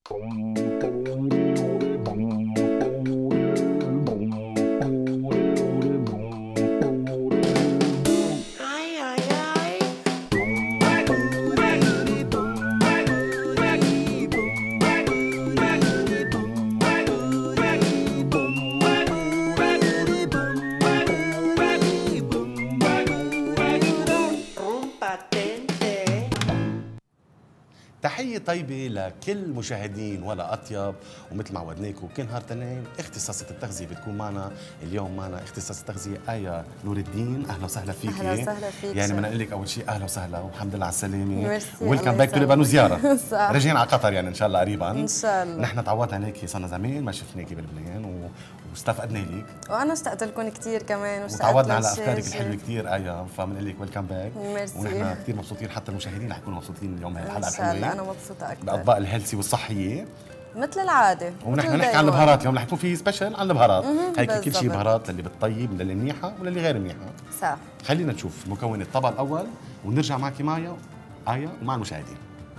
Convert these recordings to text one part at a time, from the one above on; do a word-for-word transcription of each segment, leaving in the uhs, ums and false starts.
تحية طيبة لكل مشاهدين ولا أطيب، ومثل ما عودناكم كل نهار تنين اختصاصة التغذية بتكون معنا. اليوم معنا اختصاص التغذية آية نور الدين. أهلا وسهلا فيك. أهلا وسهلا فيك. يعني بدنا نقول لك أول شيء أهلا وسهلا والحمد لله على السلامة. ويلكم باك تو لبنان وزيارة. صح. راجعين على قطر يعني إن شاء الله قريبا. إن شاء الله. نحن تعودنا عليكي صرنا زمان ما شفناكي بلبنان و... واستفقدنا لك. وأنا اشتقت لكم كثير كمان وتعودنا على أفكارك الحلوة كثير آية، فبنقول لك ويلكم باك. ميرسي. ونحن كثير مبسوطين، حتى المشاهدين رح يكونوا مبسوطين اليوم هاي الحلقة الحلوة. إن شاء الله أنا مبسوطة أكثر. الأطباق الهيلثي والصحية مثل العادة. ونحن نحكي عن البهارات اليوم، رح يكون في سبيشل عن البهارات. هيك كل شيء بهارات للي بتطيب، للي منيحة وللي غير منيحة. صح. خلينا نشوف مكونات الطبق الأول ونرجع معك مايا آية ومع المشاهدين.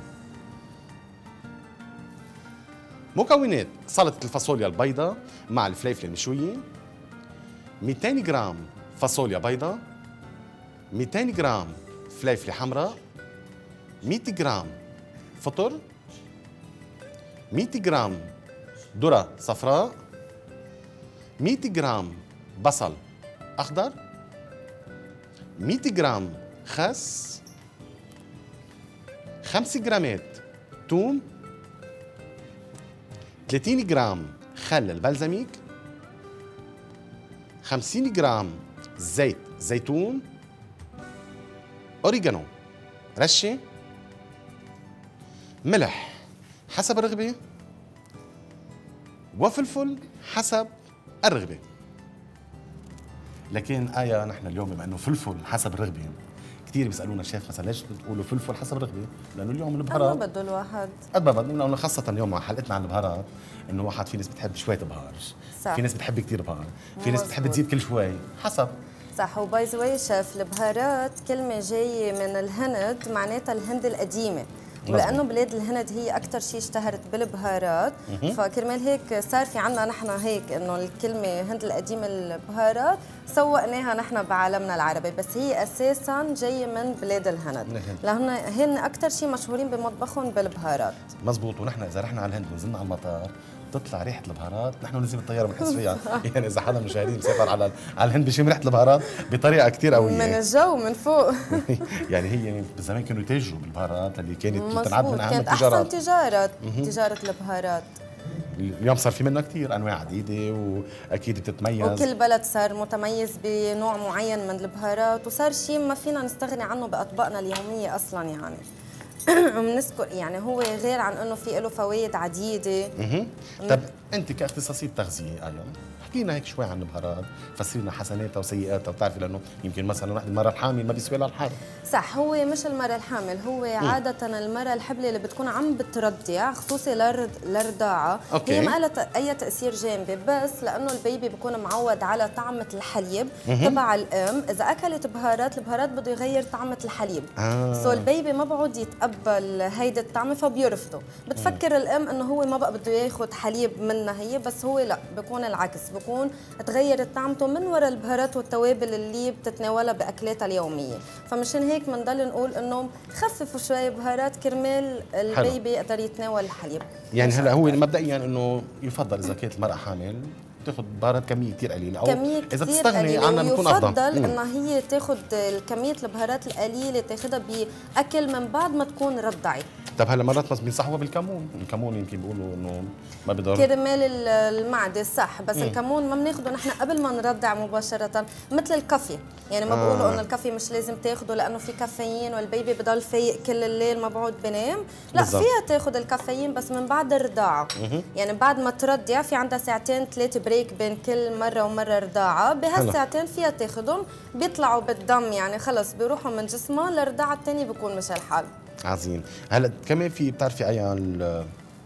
مكونات: سلطة الفاصوليا البيضاء مع الفليفلة المشوية، مئتين جرام فاصوليا بيضاء، مئتين جرام فليفلة حمراء، مئة جرام فطر، مئة جرام ذرة صفراء، مئة جرام بصل أخضر، مئة جرام خس، خمسة جرامات ثوم، ثلاثين جرام خل البلزميك، خمسين جرام زيت زيتون، أوريجانو رشة، ملح حسب الرغبة، وفلفل حسب الرغبة. لكن آية نحن اليوم بما انه فلفل حسب الرغبة، كثير بيسالونا شيف مثلا ليش بتقولوا فلفل حسب الرغبة؟ لانه اليوم البهارات قد ما بده الواحد قد ما بده، لانه خاصة اليوم مع حلقتنا عن البهارات انه واحد في ناس بتحب شوية بهار، صح. في ناس بتحب كثير بهار، في ناس بتحب تزيد كل شوي حسب. صح. وباي ذا واي شيف، البهارات كلمة جاية من الهند، معناتها الهند القديمة، ولانه بلاد الهند هي اكثر شيء اشتهرت بالبهارات، فكرمال هيك صار في عنا نحن هيك انه الكلمه هند القديمه البهارات سوقناها نحن بعالمنا العربي، بس هي اساسا جايه من بلاد الهند، لهن هن اكثر شيء مشهورين بمطبخهم بالبهارات. مزبوط. ونحن اذا رحنا على الهند ونزلنا على المطار بتطلع ريحه البهارات، نحن ننزل بالطياره بنحس فيها. يعني اذا حدا من المشاهدين مسافر على على الهند بشم ريحه البهارات بطريقه كثير قويه من الجو من فوق. يعني هي بالزمان كانوا يتاجروا بالبهارات اللي كانت تنعد من اهم كانت التجارات. احسن تجاره تجاره البهارات. اليوم صار في منها كثير انواع عديده واكيد بتتميز، وكل بلد صار متميز بنوع معين من البهارات، وصار شيء ما فينا نستغني عنه باطباقنا اليوميه اصلا. يعني وبنذكر يعني هو غير عن انه في له فوائد عديده. طب انت كاختصاصيه تغذيه آية، حكينا هيك شوي عن البهارات، فسري لنا حسناتها وسيئاتها، وبتعرفي لانه يمكن مثلا واحد المراه الحامل ما بيسوي لها الحر. صح. هو مش المراه الحامل، هو عاده المراه الحبلة اللي بتكون عم بترضع، خصوصي للرضاعه، هي ما لها اي تاثير جانبي، بس لانه البيبي بيكون معود على طعمه الحليب تبع الام، اذا اكلت بهارات، البهارات بده يغير طعمه الحليب. آه. سو البيبي ما بعود يتقبل هيدي الطعمه فبيرفضه، بتفكر الام انه هو ما بقى بده ياخذ حليب منها هي، بس هو لا، بيكون العكس، بكون تغيرت طعمته من وراء البهارات والتوابل اللي بتتناولها باكلاتها اليوميه. فمشان هيك بنضل نقول انه خففوا شوي بهارات كرمال البيبي يقدر يتناول الحليب. يعني هلا هو مبدئيا انه يفضل اذا كانت المراه حامل تاخذ بهارات كميه كثير قليله، او كمية اذا بتستغني عنها بتكون افضل. يفضل انها هي تاخذ كميه البهارات القليله، تاخذها باكل من بعد ما تكون رضعت. طب هلا مرات بس بينصحوها بالكمون، الكمون يمكن بيقولوا انه ما بضر كرمال المعده، صح، بس مم. الكمون ما بناخده نحن قبل ما نرضع مباشره، مثل الكافي، يعني ما آه. بقولوا انه الكافي مش لازم تاخده لانه في كافيين والبيبي بضل فايق كل الليل ما بعود بنام، لا بالزبط. فيها تاخذ الكافيين بس من بعد الرضاعه، يعني بعد ما ترضع في عندها ساعتين ثلاثه بريك بين كل مره ومره رضاعه، بهالساعتين فيها تاخذهم، بيطلعوا بالدم، يعني خلص بيروحوا من جسمها، للرضاعه الثانيه بيكون مش الحال. عظيم. هلا كمان في بتعرفي ايان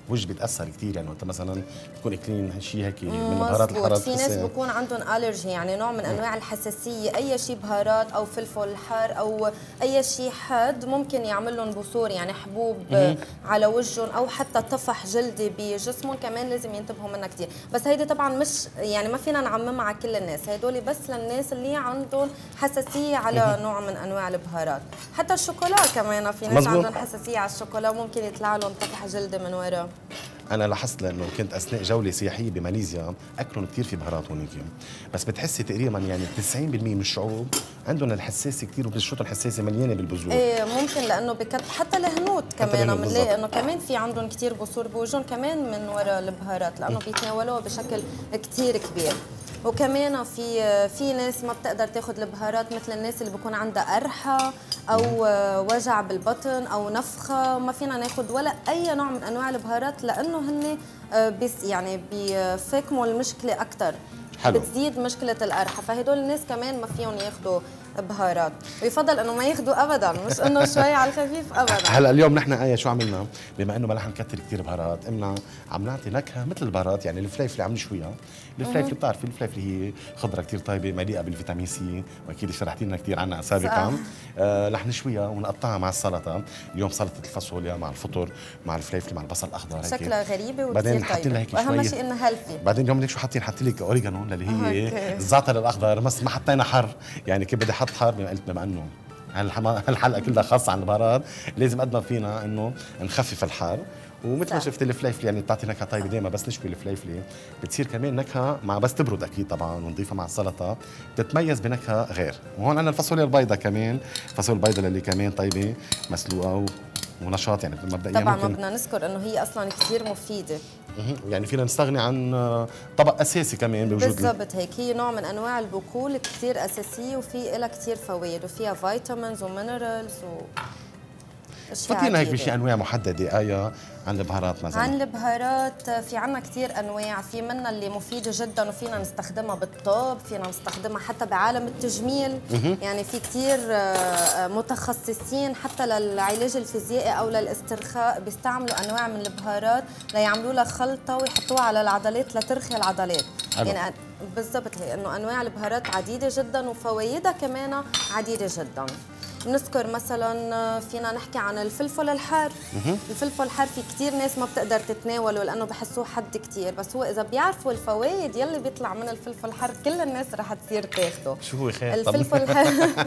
وجه بيتاثر كثير، يعني انت مثلا بتكون اكلين شيء هيك من بهارات الحار. في ناس بكون عندهم الرجي، يعني نوع من انواع الحساسيه، اي شيء بهارات او فلفل حار او اي شيء حاد ممكن يعمل لهم بثور، يعني حبوب على وجههم او حتى طفح جلدي بجسمهم، كمان لازم ينتبهوا منها كثير. بس هيدي طبعا مش يعني ما فينا نعممها على كل الناس، هدول بس للناس اللي عندهم حساسيه على نوع من انواع البهارات. حتى الشوكولا كمان في ناس عندهم حساسيه على الشوكولا، ممكن يطلع لهم طفح جلدي من ورا. انا لاحظت لانه كنت اثناء جوله سياحيه بماليزيا اكلهم كثير في بهارات هونيك، بس بتحسي تقريبا يعني تسعين بالمئة من الشعوب عندهم الحساسه كثير، وبشرتهم حساسه مليانه بالبذور. ايه ممكن لانه بكت حتى الهنود كمان بنلاقي انه كمان في عندهم كثير بثور بوجههم كمان من وراء البهارات، لانه بيتناولوها بشكل كثير كبير. وكمان في في ناس ما بتقدر تاخذ البهارات، مثل الناس اللي بكون عندها قرحه او وجع بالبطن او نفخه، ما فينا ناخذ ولا اي نوع من انواع البهارات، لانه هن بس يعني بيفاكموا المشكله اكثر، بتزيد مشكله القرحه، فهدول الناس كمان ما فيهم ياخذوا بهارات، ويفضل انه ما ياخذوا ابدا، مش انه شوي على الخفيف ابدا. هلا اليوم نحن ايه شو عملنا؟ بما انه ما رح نكثر كثير بهارات، قمنا عم نعطي نكهه مثل البهارات، يعني الفليفله عم نشويها، الفليفله بتعرفي الفليفله هي خضره كثير طيبه مليئه بالفيتامين سي، واكيد شرحتي لنا كثير عنها سابقا. آه رح نشويها ونقطعها مع السلطه، اليوم سلطه الفاصوليا مع الفطر مع الفليفله مع البصل الاخضر هيك شكلها غريبه وكثير بعدين حاطين لها هيك شويه، واهم شيء انها هيلثي. بعدين اليوم ليك شو حاطين؟ حاطين لك اوريجانو اللي هي الزعتر الاخضر، بس ما حطينا حر، يعني كيف بدي احط حر؟ قلت بما انه هالحلقه كلها خاصه عن البهارات، لازم قد ما فينا انه نخفف الحار. ومثل ما شفت الفليفله يعني بتعطي نكهه طيبه دائما، بس نشوي الفليفله بتصير كمان نكهه مع بس تبرد اكيد طبعا، ونضيفها مع السلطه بتتميز بنكهه غير. وهون عندنا الفاصوليا البيضاء كمان، الفاصوليا البيضاء اللي كمان طيبه مسلوقه و... ونشاط يعني مبدئيا. طبعا ما بدنا نذكر انه هي اصلا كثير مفيده، يعني فينا نستغني عن طبق اساسي كمان بوجود. بالضبط هيك، هي نوع من انواع البقول كثير اساسيه، وفي لها كثير فوائد، وفيها فيتامينز ومينرالز و فكرنا هيك بشي انواع محدده آية عن البهارات مثلا. عن البهارات في عنا كثير انواع، في منها اللي مفيده جدا وفينا نستخدمها بالطب، فينا نستخدمها حتى بعالم التجميل، يعني في كثير متخصصين حتى للعلاج الفيزيائي او للاسترخاء بيستعملوا انواع من البهارات ليعملوا لها خلطه ويحطوها على العضلات لترخي العضلات. حلو. يعني بالضبط هي انه انواع البهارات عديده جدا وفوائدها كمان عديده جدا. بنذكر مثلا فينا نحكي عن الفلفل الحار. الفلفل الحار في كثير ناس ما بتقدر تتناوله لانه بحسوه حد كثير، بس هو اذا بيعرفوا الفوائد يلي بيطلع من الفلفل الحار كل الناس رح تصير تاخده. شو هو خير؟ الفلفل الحار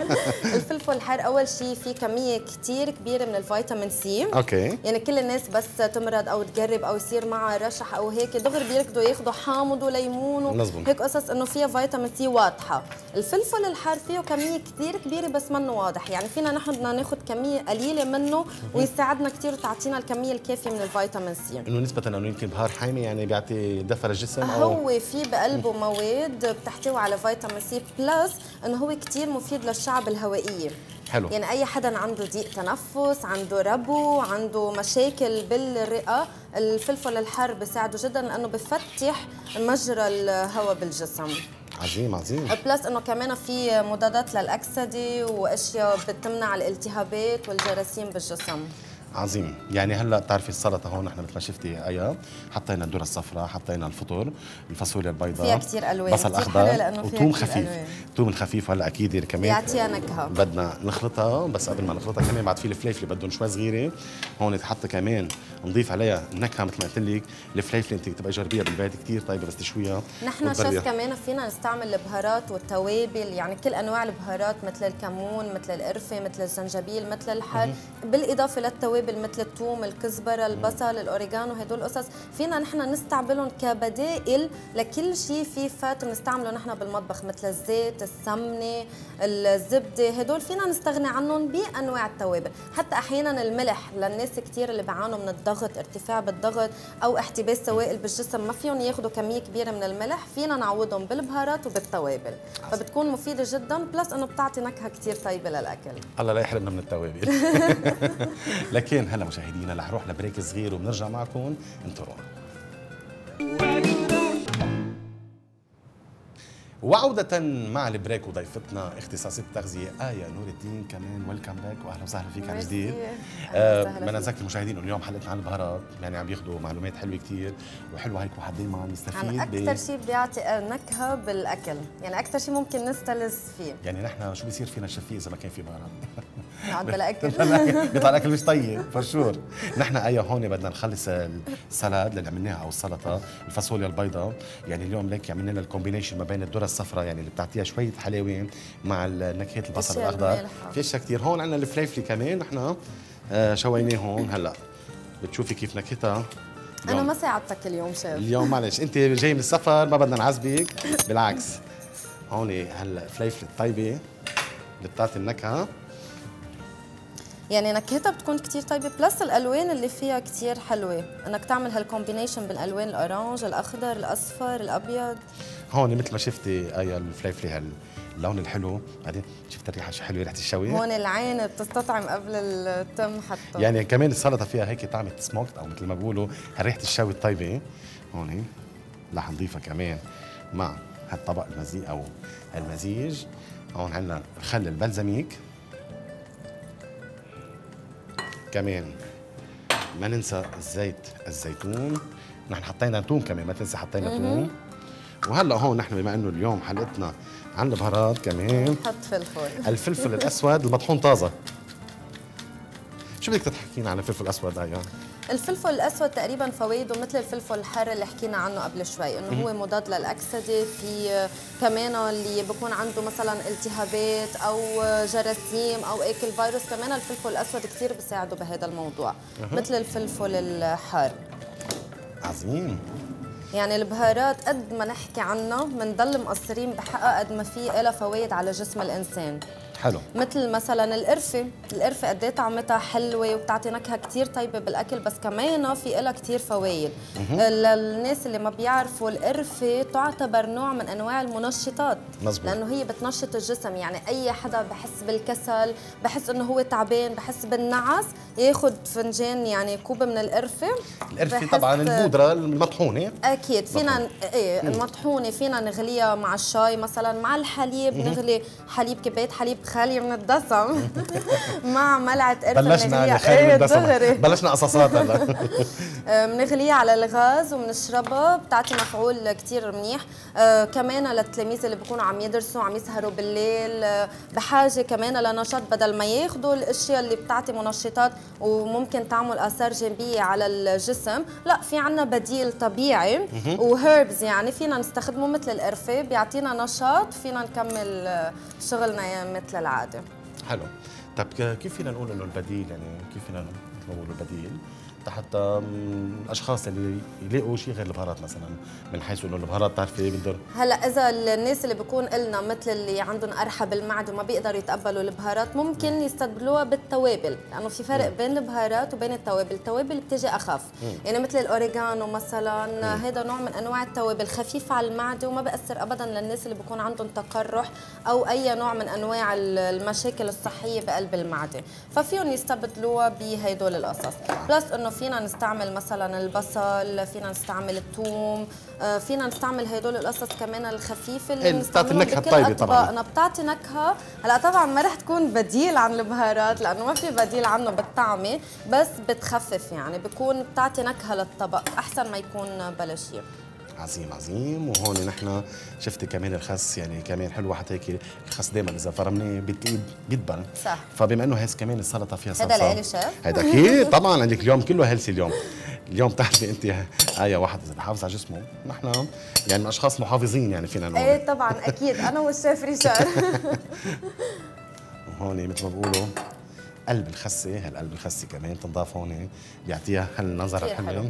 الفلفل الحار اول شيء في كميه كثير كبيره من الفيتامين سي. اوكي. يعني كل الناس بس تمرض او تجرب او يصير معها رشح او هيك دغري بيركضوا ياخذوا حامض وليمون وهيك قصص انه فيها فيتامين سي واضحه. الفلفل الحار فيه كميه كثير كبيره بس منه واضح، يعني فينا نحن بدنا ناخذ كميه قليله منه ويساعدنا كثير وتعطينا الكميه الكافيه من الفيتامين سي. انه نسبه انه يمكن بهار حامي يعني بيعطي دفى للجسم، او هو في بقلبه مواد بتحتوي على فيتامين سي بلس، انه هو كثير مفيد للشعب الهوائيه. حلو. يعني اي حدا عنده ضيق تنفس، عنده ربو، عنده مشاكل بالرئه، الفلفل الحار بيساعده جدا لانه بفتح مجرى الهواء بالجسم. عظيم عظيم. بلس انه كمان في مضادات للاكسده واشياء بتمنع الالتهابات والجراثيم بالجسم. عظيم. يعني هلا بتعرفي السلطه هون نحن مثل ما شفتي ايا حطينا الذره الصفراء، حطينا الفطر، الفاصوليا البيضاء، فيها كثير الوان، بصل اخضر وثوم خفيف. ثوم الخفيف هلا اكيد كمان يعطيها نكهه، بدنا نخلطها، بس قبل ما نخلطها كمان بعد في الفليفله بدهم شوي صغيره هون تحط كمان نضيف عليها نكهه مثل ما قلت لك. الفليفله انت تبقى جربيها بالبيت كثير طيبه بس تشويها. نحن شوف كمان فينا نستعمل البهارات والتوابل، يعني كل انواع البهارات مثل الكمون، مثل القرفه، مثل الزنجبيل، مثل الحر، بالاضافه للتوابل مثل الثوم، الكزبره، البصل، الاوريجانو، هدول القصص فينا نحن نستعملهم كبدائل لكل شيء في فات نستعمله نحن بالمطبخ، مثل الزيت، السمنه، الزبده، هدول فينا نستغني عنهم بانواع التوابل. حتى احيانا الملح للناس كثير اللي بيعانوا من الضغط، ارتفاع بالضغط او احتباس سوائل بالجسم، ما فيهم ياخذوا كميه كبيره من الملح، فينا نعوضهم بالبهارات وبالتوابل، فبتكون مفيده جدا، بلس انه بتعطي نكهه كثير طيبه للاكل. الله لا يحرمنا من التوابل. لكن هلا مشاهدينا رح نروح لبريك صغير وبنرجع معكم، انطرونا. وعودة مع البريك وضيفتنا اختصاصية التغذية آية نور الدين كمان. ويلكم باك واهلا وسهلا فيك عن جديد. بدنا نذكر المشاهدين اليوم حلقتنا عن البهارات، يعني عم ياخذوا معلومات حلوه كثير وحلوه هيك وحابين معنا نستفيد. اكثر شيء بيعطي نكهه بالاكل، يعني اكثر شيء ممكن نستلذ فيه. يعني نحن شو بيصير فينا الشفيه اذا ما كان في بهارات؟ نقعد بلا اكل بيطلع الاكل مش طيب فرشور. نحن ايوه هون بدنا نخلص السلاد اللي عملناها او السلطه، الفاصوليا البيضاء. يعني اليوم ليك عملنا لنا الكومبينيشن ما بين الذره الصفراء يعني اللي بتعطيها شويه حلاوه مع نكهه البصل الاخضر. في اشياء كثير. هون عندنا الفليفله كمان نحن آه شويناه هون. هلا بتشوفي كيف نكهتها. انا ما ساعدتك اليوم شيف. اليوم معلش انت جاي من السفر ما بدنا نعذبك بالعكس. هون هلا فليفله طيبه اللي بتعطي النكهه، يعني نكهتها بتكون كتير طيبه، بلس الالوان اللي فيها كتير حلوه، انك تعمل هالكومبينيشن بالالوان الاورانج الاخضر الاصفر الابيض. هون مثل ما شفتي اي الفليفله هاللون الحلو، بعدين شفت الريحه شو حلوه، ريحه الشوي. هون العين بتستطعم قبل التم حتى. يعني كمان السلطه فيها هيك طعمه سموكت او مثل ما بيقولوا ريحه الشوي الطيبه. هون رح نضيفها كمان مع هالطبق المزيج او المزيج. هون عندنا الخل البلزميك كمان. ما ننسى الزيت الزيتون، نحن حطينا توم كمان، ما تنسى حطينا توم. وهلا هون نحن بما انه اليوم حلقتنا عن البهارات كمان نحط فلفل. الفلفل الاسود المطحون طازه. شو بدك تحكينا عن الفلفل الاسود هاي؟ الفلفل الاسود تقريبا فوائده مثل الفلفل الحار اللي حكينا عنه قبل شوي، انه هو مضاد للاكسده. في كمان اللي بكون عنده مثلا التهابات او جراثيم او اكل فيروس، كمان الفلفل الاسود كثير بيساعده بهذا الموضوع مثل الفلفل الحار. عظيم. يعني البهارات قد ما نحكي عنها بنضل مقصرين بحقها قد ما في لها فوائد على جسم الانسان. حلو. مثل مثلا القرفه، القرفه قد ايه طعمتها حلوه وبتعطي نكهه كثير طيبه بالاكل، بس كمان في لها كثير فوائد. للناس اللي ما بيعرفوا القرفه تعتبر نوع من انواع المنشطات. مزبوط. لانه هي بتنشط الجسم، يعني اي حدا بحس بالكسل، بحس انه هو تعبان، بحس بالنعس، ياخذ فنجان يعني كوب من القرفه. القرفه طبعا البودره المطحونه. اكيد فينا ايه المطحونه فينا نغليها مع الشاي مثلا، مع الحليب. نغلي حليب كبايه حليب خالي من الدسم مع ملعقه قرفه. بلشنا خالي من الدسم، بلشنا قصصات هلا. بنغليها على الغاز وبنشربها، بتعطي مفعول كثير منيح. آه كمان للتلاميذ اللي بيكونوا عم يدرسوا عم يسهروا بالليل، آه بحاجه كمان لنشاط، بدل ما ياخذوا الاشياء اللي بتعطي منشطات وممكن تعمل اثار جانبيه على الجسم، لا في عنا بديل طبيعي وهيربز، يعني فينا نستخدمه مثل القرفه، بيعطينا نشاط، فينا نكمل شغلنا مثل العاده. حلو. طب كيف فينا نقول انه البديل، يعني كيف فينا نقول البديل حتى الاشخاص اللي يلاقوا شيء غير البهارات مثلا، من حيث انه البهارات بتعرفي بتضر؟ هلا اذا الناس اللي بيكون لنا مثل اللي عندهم قرحه بالمعده وما بيقدروا يتقبلوا البهارات، ممكن يستبدلوها بالتوابل، لانه في فرق بين البهارات وبين التوابل. التوابل بتيجي اخف، يعني مثل الاوريجانو مثلا، هذا نوع من انواع التوابل خفيف على المعده وما بياثر ابدا للناس اللي بيكون عندهم تقرح او اي نوع من انواع المشاكل الصحيه بقلب المعده، ففيهم يستبدلوها بهدول القصص. بلس انه فينا نستعمل مثلا البصل، فينا نستعمل الثوم، فينا نستعمل هدول القصص كمان الخفيفه اللي بتعطي النكهه الطيبه طبعا. بتعطي نكهه. هلا طبعا ما رح تكون بديل عن البهارات لانه ما في بديل عنه بالطعمه، بس بتخفف، يعني بكون بتعطي نكهه للطبق احسن ما يكون بلا شيء. عظيم عظيم. وهون نحن شفتي كمان الخس، يعني كمان حلوه حتى هيك الخس دائما اذا فرمناه بتلاقيه بيدبل. صح. فبما انه هيك كمان السلطه فيها صلصه. هذا لإلي شيف؟ هذا اكيد طبعا عندك اليوم كله هيلثي. اليوم اليوم بتعرفي انت اي واحد اذا بحافظ على جسمه، نحن يعني من اشخاص محافظين يعني فينا نقول. ايه طبعا اكيد انا والشيف ريشار. وهون مثل ما بقولوا قلب الخسه، هالقلب الخسه كمان تنضاف هون بيعطيها هالنظره الحلوه،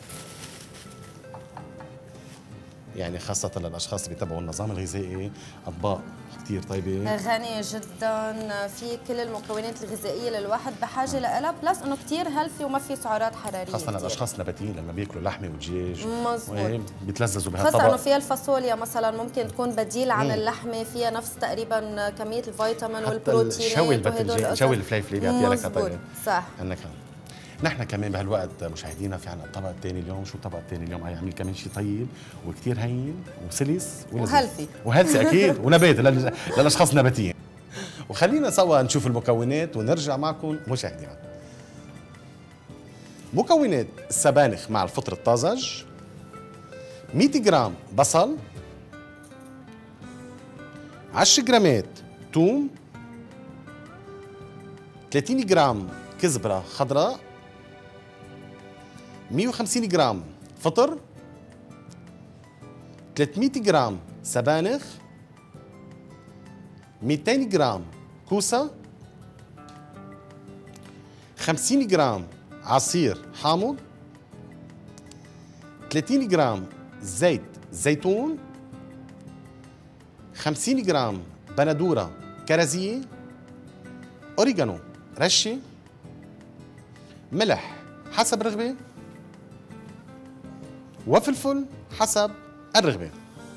يعني خاصة للأشخاص اللي بيتبعوا النظام الغذائي. أطباق كثير طيبة غني جدا، في كل المكونات الغذائية اللي الواحد بحاجة لها، بلس إنه كثير هيلثي وما في سعرات حرارية. خاصة للأشخاص النباتيين لما بياكلوا لحمة ودجاج مظبوط بيتلذذوا بهالطبق. خاصة إنه فيها الفاصوليا مثلا ممكن تكون بديل عن مم. اللحمة، فيها نفس تقريبا كمية الفيتامين والبروتين. شوي الباذنجان، شوي الفليفله بيعطيها لك طيبة. صح. النكهة. نحن كمان بهالوقت مشاهدينا في عنا الطبق الثاني اليوم. شو الطبق الثاني اليوم؟ هي عامل كمان شيء طيب وكثير هين وسلس وهيلثي وهيلثي اكيد ونباتي للاشخاص النباتيين. وخلينا سوا نشوف المكونات ونرجع معكم مشاهدينا. مكونات السبانخ مع الفطر الطازج: مئة جرام بصل، عشر جرامات ثوم، ثلاثين جرام كزبرة خضراء، مئة وخمسين جرام فطر، ثلاثمئة جرام سبانخ، مئتين جرام كوسة، خمسين جرام عصير حامض، ثلاثين جرام زيت زيتون، خمسين جرام بندورة كرزية، أوريغانو رشة، ملح حسب الرغبة، وفلفل حسب الرغبة.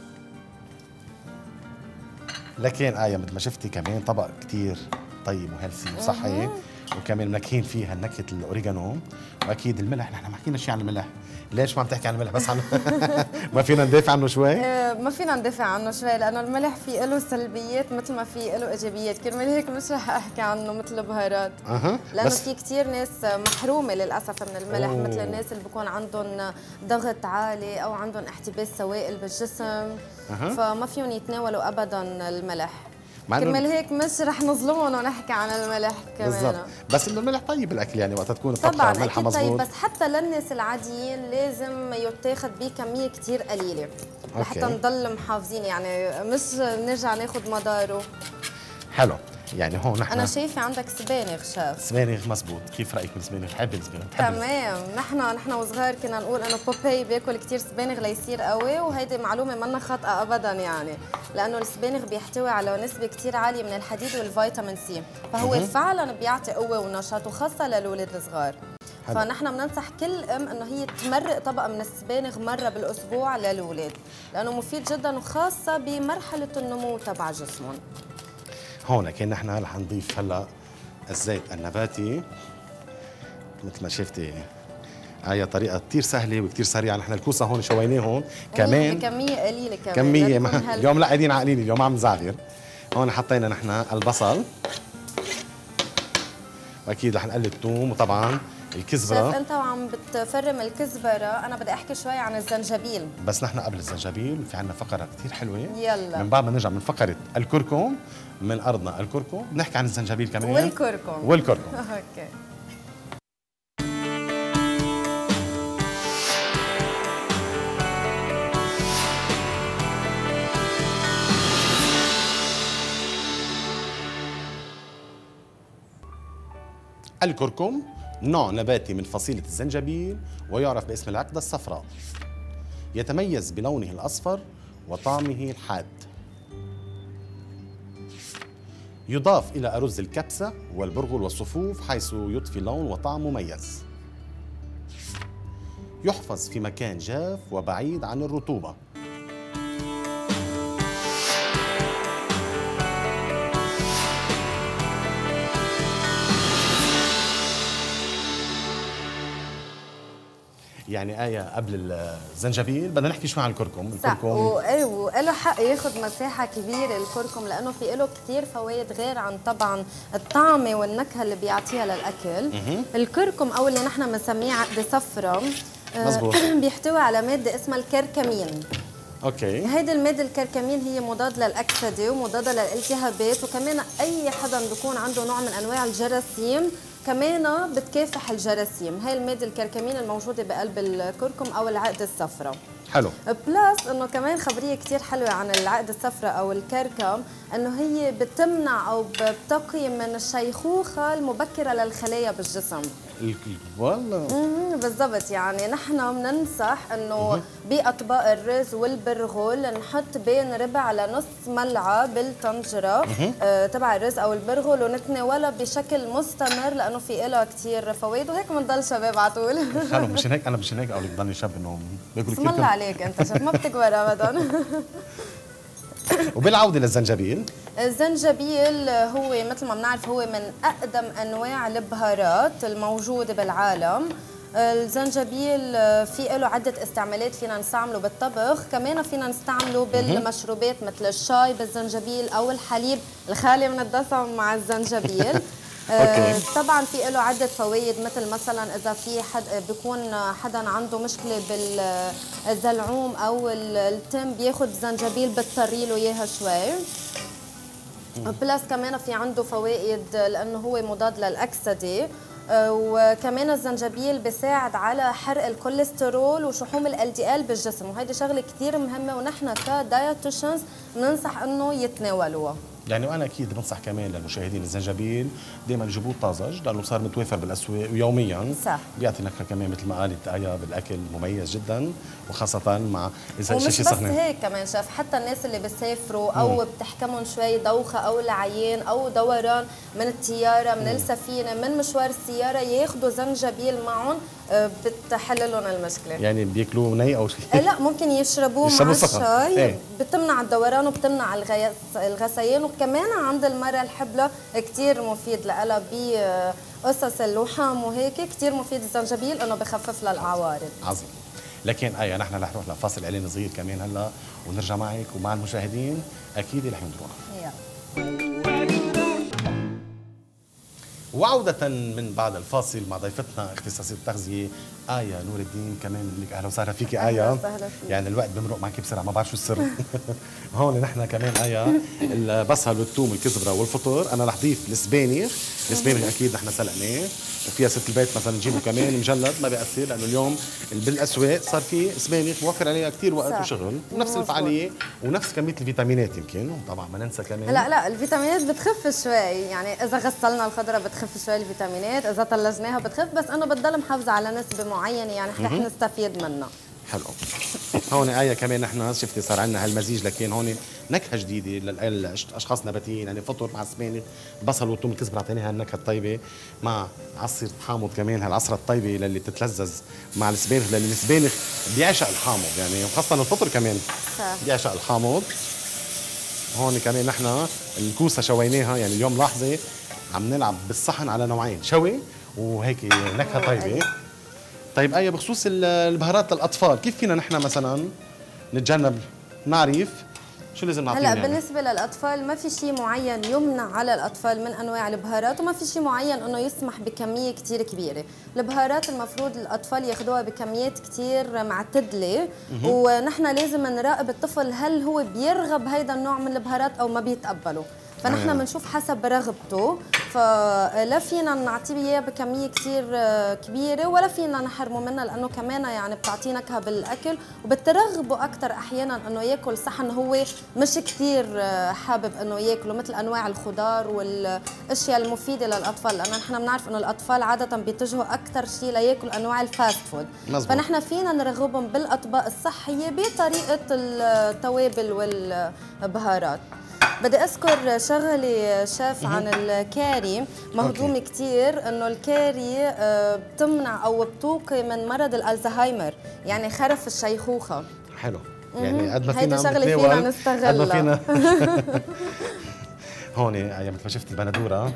لكن آية مثل ما شفتي كمان طبق كتير طيب وهيلثي وصحي، وكمان منكهين فيها نكهة الأوريغانو، وأكيد الملح. نحن ما حكينا شيء عن الملح. ليش ما عم تحكي عن الملح بس عنه؟ ما فينا ندافع عنه شوي؟ ما فينا ندافع عنه شوي لأنه الملح في له سلبيات مثل ما في له إيجابيات، كرمال هيك مش رح أحكي عنه مثل البهارات. أه. لأنه في كثير ناس محرومة للأسف من الملح. أوه. مثل الناس اللي بكون عندهم ضغط عالي أو عندهم احتباس سوائل بالجسم. أه. فما فيهم يتناولوا أبدا الملح. كرمال هيك مش رح نظلمهم ونحكي عن الملح كمان. بالضبط، بس انه الملح طيب بالاكل، يعني وقت تكون الطبخه ملحها مظبوط. طيب، بس حتى للناس العاديين لازم يتاخذ بكميه كثير قليله لحتى نضل محافظين، يعني مش نرجع ناخذ مداره. حلو، يعني هون نحن انا شايفه عندك سبانخ شاف. سبانخ مزبوط. كيف رايك بالسبانخ؟ بحب السبانخ. تمام. نحن نحن وصغار كنا نقول انه بوبي بياكل كثير سبانخ ليصير قوي، وهيدي معلومه منا خاطئه ابدا، يعني لانه السبانخ بيحتوي على نسبه كثير عاليه من الحديد والفيتامين سي، فهو مه. فعلا بيعطي قوه ونشاط، وخاصه للاولاد الصغار. حلو. فنحن بننصح كل ام انه هي تمرق طبق من السبانخ مره بالاسبوع للاولاد، لانه مفيد جدا وخاصه بمرحله النمو تبع جسمهم. هون كان نحن رح نضيف هلا الزيت النباتي مثل ما شفتي. هاي طريقه كثير سهله وكثير سريعه. نحن الكوسه هون شويناهم كمان بكميه قليله كمان. كميه ما اليوم لا قاعدين على قليل، اليوم عم نزعفر. هون حطينا نحن البصل، واكيد رح نقلب ثوم، وطبعا الكزبره. شايف انت وعم بتفرم الكزبره، انا بدي احكي شوي عن الزنجبيل. بس نحن قبل الزنجبيل في عندنا فقره كثير حلوه. يلا، من بعد ما نرجع من فقره الكركم، من ارضنا الكركم، بنحكي عن الزنجبيل كمان والكركم والكركم. اوكي. الكركم نوع نباتي من فصيلة الزنجبيل، ويعرف باسم العقدة الصفراء. يتميز بلونه الأصفر وطعمه الحاد. يضاف إلى أرز الكبسة والبرغل والصفوف، حيث يضفي لون وطعم مميز. يحفظ في مكان جاف وبعيد عن الرطوبة. يعني آية قبل الزنجبيل بدنا نحكي شوي عن الكركم. الكركم وله حق ياخذ مساحة كبيرة الكركم، لأنه في له كثير فوائد غير عن طبعا الطعمة والنكهة اللي بيعطيها للأكل. الكركم أو اللي نحن بنسميه عقدة صفراء مزبوط بيحتوي على مادة اسمها الكركمين. اوكي. هيدي المادة الكركمين هي مضاد للأكسدة ومضادة للالتهابات، وكمان أي حدا بيكون عنده نوع من أنواع الجراثيم كمان بتكافح الجراثيم. هاي المادة الكركمين الموجودة بقلب الكركم أو العقدة الصفراء. حلو. بلس انه كمان خبريه كثير حلوه عن العقدة الصفراء او الكركم، انه هي بتمنع او بتقي من الشيخوخه المبكره للخلايا بالجسم. والله بالضبط. يعني نحن بننصح انه باطباق الرز والبرغل نحط بين ربع لنص ملعقه بالطنجره آه تبع الرز او البرغل، ونتناولها بشكل مستمر لانه في لها كثير فوائد، وهيك بنضل شباب على طول. حلو. مشان هيك انا مشان هيك اقول لك ضلني شاب انه باكل كثير. عليك انت شايف ما بتكبر ابدا. وبالعوده للزنجبيل، الزنجبيل هو مثل ما بنعرف هو من اقدم انواع البهارات الموجوده بالعالم. الزنجبيل في له عدة استعمالات، فينا نستعمله بالطبخ، كمان فينا نستعمله بالمشروبات مثل الشاي بالزنجبيل أو الحليب الخالي من الدسم مع الزنجبيل. آه طبعا في له عدة فوائد، مثل مثلا إذا في حد بيكون حدا عنده مشكلة بالزلعوم أو التم بياخد زنجبيل بتطري له إياها شوي. بلس كمان في عنده فوائد لأنه هو مضاد للأكسدة، وكمان الزنجبيل بيساعد على حرق الكوليسترول وشحوم ال دي ال بالجسم، وهيدي شغله كثير مهمه ونحن كدايتيشنز بننصح انه يتناولوها. يعني وانا اكيد بنصح كمان للمشاهدين الزنجبيل دائما يجيبوه طازج لانه صار متوافر بالاسواق ويوميا صح. بيعطي نكهه كمان مثل ما قالت آية بالاكل مميز جدا، وخاصه مع اذا شيء سخن. ومش بس هيك كمان شاف، حتى الناس اللي بيسافروا او مم. بتحكمهم شوي دوخه او لعيان او دوران من الطياره من مم. السفينه من مشوار السياره ياخذوا زنجبيل معهم بتحل لهم المشكله. يعني بياكلوه ني او شيء؟ لا ممكن يشربوه مع الشاي. ايه؟ بتمنع الدوران وبتمنع الغثيان، وكمان عند المرأة الحبلة كثير مفيد لها بقصص اللحام وهيك، كثير مفيد الزنجبيل انه بخفف لها الاعوارض. عظيم. لكن آية نحن رح نروح لفاصل اعلاني صغير كمان هلا ونرجع معك ومع المشاهدين اكيد رح نروح. يلا. وعودة من بعد الفاصل مع ضيفتنا اختصاصية التغذية آية نور الدين. كمان بنقول لك اهلا وسهلا فيكي آية. وسهلا فيك. يعني الوقت بمرق معك بسرعة، ما بعرف شو السر. هون نحن كمان آية البصل والثوم والكزبرة والفطور، انا رح ضيف السبانخ، السبانخ اكيد نحن سلقناه، وفيها ست البيت مثلا نجيبه كمان مجلد ما بيأثر، لانه اليوم بالاسواق صار في سبانخ موفر عليها كثير وقت صح. وشغل ونفس الفعالية ونفس كمية الفيتامينات يمكن، وطبعا ما ننسى كمان لا لا الفيتامينات بتخف شوي، يعني اذا غسلنا الخضره بتخف شوي الفيتامينات، اذا طلجناها بتخف، بس انا بضل محافظه على نسبه معينه يعني رح نستفيد منها. حلو. هون آية كمان نحن شفتي صار عندنا هالمزيج، لكن هون نكهه جديده للاشخاص النباتيين، يعني فطر مع السبانخ، بصل والثوم الكزبره اعطيناها النكهه الطيبه مع عصير حامض كمان، هالعصره الطيبه اللي بتتلذذ مع السبانخ، لان السبانخ بيعشق الحامض يعني، وخاصه الفطر كمان بيعشق الحامض. هون كمان نحن الكوسه شويناها، يعني اليوم لاحظي عم نلعب بالصحن على نوعين، شوي وهيك نكهه طيبه. طيب آية بخصوص البهارات للاطفال، كيف فينا نحن مثلا نتجنب نعرف شو لازم نعطيهم؟ هلا يعني بالنسبه للاطفال ما في شيء معين يمنع على الاطفال من انواع البهارات، وما في شيء معين انه يسمح بكميه كثير كبيره. البهارات المفروض الاطفال ياخذوها بكميات كثير معتدله، ونحن لازم نراقب الطفل هل هو بيرغب هيدا النوع من البهارات او ما بيتقبله، فنحن بنشوف حسب رغبته، فلا فينا نعطيه اياه بكميه كثير كبيره ولا فينا نحرمه منها، لانه كمان يعني بتعطيه نكهه بالاكل وبترغبه اكثر احيانا انه ياكل صحن هو مش كثير حابب انه ياكله، مثل انواع الخضار والاشياء المفيده للاطفال، لانه نحن بنعرف انه الاطفال عاده بيتجهوا اكثر شيء لياكلوا انواع الفاست فود، مزبوط. فنحن فينا نرغبهم بالاطباق الصحيه بطريقه التوابل والبهارات. بدي اذكر شغله شاف عن الكاري، مهضوم كثير انه الكاري بتمنع او بتوقي من مرض الالزهايمر، يعني خرف الشيخوخه. حلو، يعني قد ما فينا هيدي شغله فينا نستغلها، قد ما فينا. هون ايام مثل ما شفت البندوره،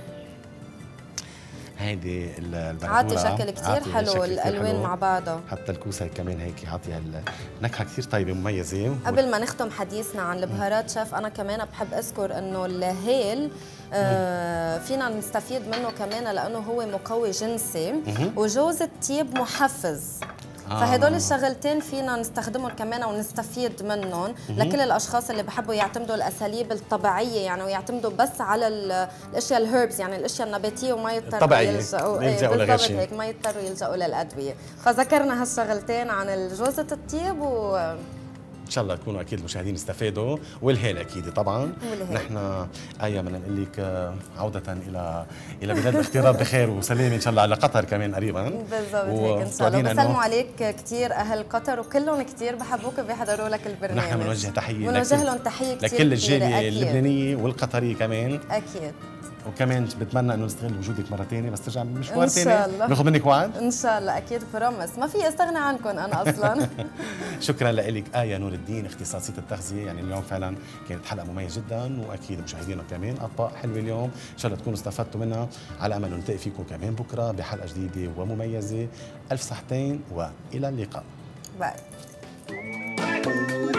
هيدي البندوره عاطي شكل كثير حلو، الالوان مع بعضها، حتى الكوسه كمان هيك عاطيه نكهه كثير طيبه مميزه. قبل ما نختم حديثنا عن البهارات شاف، انا كمان بحب اذكر انه الهيل آه فينا نستفيد منه كمان لانه هو مقوي جنسي، وجوز الطيب محفز، آه. فهدول الشغلتين فينا نستخدمهم كمان ونستفيد منهم لكل الاشخاص اللي بحبوا يعتمدوا الاساليب الطبيعيه، يعني ويعتمدوا بس على الاشياء الهيربس، يعني الاشياء النباتيه، وما يضطروا يلجأوا بالضبط هيك، ما يضطروا يلجأوا للادويه. فذكرنا هالشغلتين عن جوزة الطيب، و ان شاء الله تكونوا اكيد المشاهدين استفادوا، والهيل اكيد طبعا. نحن آية بدنا نقول لك عوده الى الى بلاد الاغتراب بخير وسلامه ان شاء الله، على قطر كمان قريبا. بالضبط هيك ان شاء الله. بسلموا عليك كثير اهل قطر، وكلهم كثير بحبوك وبيحضروا لك البرنامج. نحن بنوجه تحيه بنوجه لهم تحيه كثير لكل الجاليه اللبنانيه والقطريه كمان. اكيد. وكمان بتمنى انه نستغل وجودك مره ثانيه بس ترجع مشوار ثاني. ان شاء الله باخذ منك وعد ان شاء الله اكيد برامس ما في استغنى عنكم انا اصلا. شكرا لك آية نور الدين اختصاصية التغذية. يعني اليوم فعلا كانت حلقة مميزة جدا واكيد مشاهدينا كمان اطباق حلوة اليوم ان شاء الله تكونوا استفدتوا منها. على امل نلتقي فيكم كمان بكره بحلقة جديدة ومميزة. الف صحتين والى اللقاء. باي.